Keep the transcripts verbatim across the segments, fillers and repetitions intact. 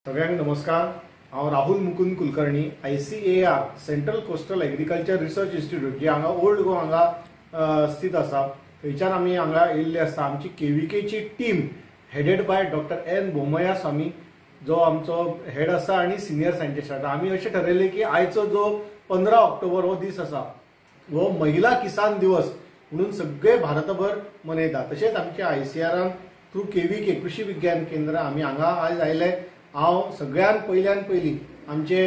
सगळ्यांक नमस्कार। हांव Rahul Mukund Kulkarni I C A R central coastal agriculture research institute जे हांगा ओल्ड गोवा हांगा स्थित आसा थंयच्यान आमी हांगा येयल्ले आसा। आमची केव्हीकेची team headed by doctor N Bommaya Swamy जो आमचो हेड आसा आनी सिनियर सायंटिस्ट आसा। आमी अशें ठरयलें की आयचो जो पंदरा ऑक्टोबर हो दीस आसा हो महिला किसान दिवस म्हणून सगळे भारतभर मनयता। तशेंच आमच्या आय सी आरान थ्रू केव्हीके कृषी विज्ञान केंद्र आमी हांगा आयज आयले। हांव सगळ्यान पयल्यान पयली आमचे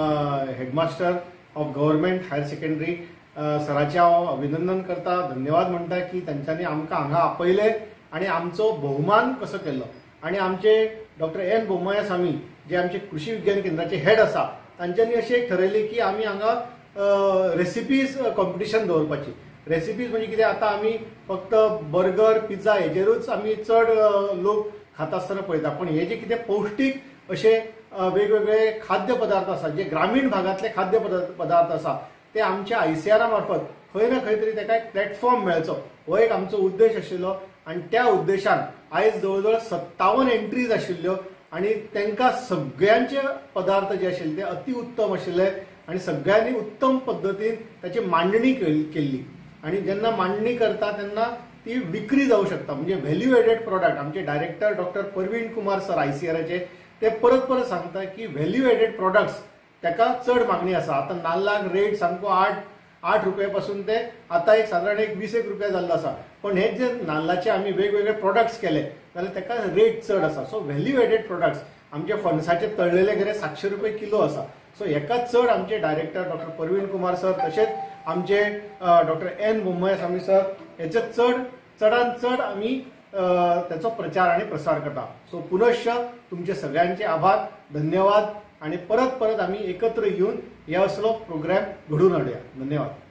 headmaster of government higher secondary सराचे हांव अभिनंदन करता, धन्यवाद म्हणटा की तांच्यांनी आमकां हांगा आपयले आनी आमचो भोवमान कसो केलो। आनी आमचे डॉक्टर एन बोमया स्वामी जे आमचे कृषी विज्ञान केंद्राचे हेड आसा तांच्यांनी अशें एक ठरयलें की आमी हांगा रेसिपीज कॉम्पिटिशन दवरपाची। रेसिपीज म्हणजे कितें, आतां आमी फक्त बर्गर पिझ्झा हेजेरूच आमी चड लोक खाता आसतना पळयता, पण हे जे कितें पौष्टीक असे वेगवेगळे खाद्य पदार्थ आसात जे ग्रामीण भागातले खाद्य पदार्थ आसा ते आमच्या आय सी आर मार्फत खंय ना खंय तरी ताका एक प्लॅटफॉर्म मेळचो हो एक आमचो उद्देश आशिल्लो। आनी त्या उद्देशान आयज जवळ जवळ सत्तावन एंट्रीज आशिल्ल्यो आनी तांकां सगळ्यांचे पदार्थ जे आशिल्ले ते अति उत्तम आशिल्ले आनी सगळ्यांनी उत्तम पद्दतीन ताची मांडणी केल्ली। आनी जेन्ना मांडणी करता तेन्ना ती विक्री जावं शकता, म्हणजे व्हॅल्यू एडेड प्रोडक्ट। आमचे director doctor Parveen Kumar sir I C आराचे ते परत परत सांगता की व्हॅल्यू एडेड प्रोडक्ट्स ताका चड मागणी आसा। आता नाल्लाक रेट सामको आठ आठ रुपये पासून ते आता एक साधारण एक वीस एक रुपया जाल्लो आसा, पण हे जे नाल्लाचे आमी वेगवेगळे प्रोडक्ट्स केले जाल्यार ताका रेट चड आसा। सो व्हॅल्यू एडेड प्रोडक्ट्स आमचे फणसाचे तळलेले घरे सातशे रुपये किलो आसा। सो हेका चड आमचे director doctor Parveen Kumar sir तशेंच आमचे doctor N Bommaya Swamy sir हेचे चड चडान चड आमी त्याचा प्रचार आणि प्रसार करता। सो पुनश्च तुमचे सगळ्यांचे आभार, धन्यवाद। आणि परत परत आम्ही एकत्र येऊन या असलो प्रोग्राम घडून हाडूया। धन्यवाद।